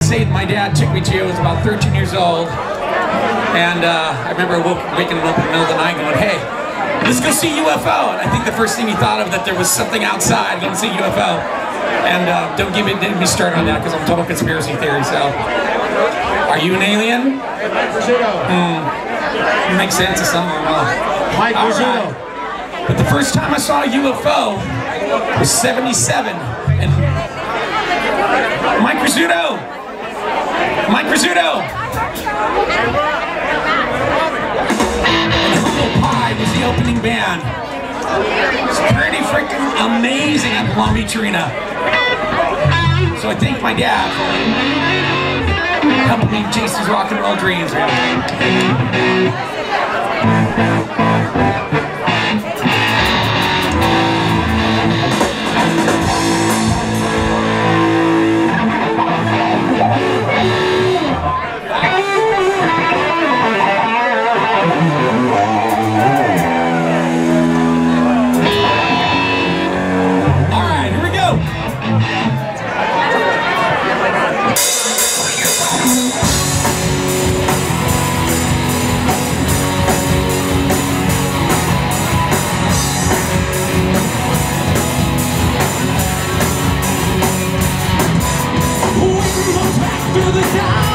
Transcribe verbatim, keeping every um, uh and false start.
say my dad took me to, I was about thirteen years old, and uh, I remember woke, waking him up in the middle of the night going, hey, let's go see U F O. And I think the first thing he thought of that there was something outside, going to see U F O. And uh, don't give me, me started on that because I'm total conspiracy theory, so. Are you an alien? Mike Rizzuto. Hmm. Makes sense to some of them. Mike Rizzuto. Right. But the first time I saw a U F O was seventy-seven. And Mike Rizzuto. Mike Rizzuto. And Humble Pie was the opening band. It's pretty freaking amazing at the Long Beach Arena. So I thank my dad for helping me chase these rock and roll dreams. Through the dark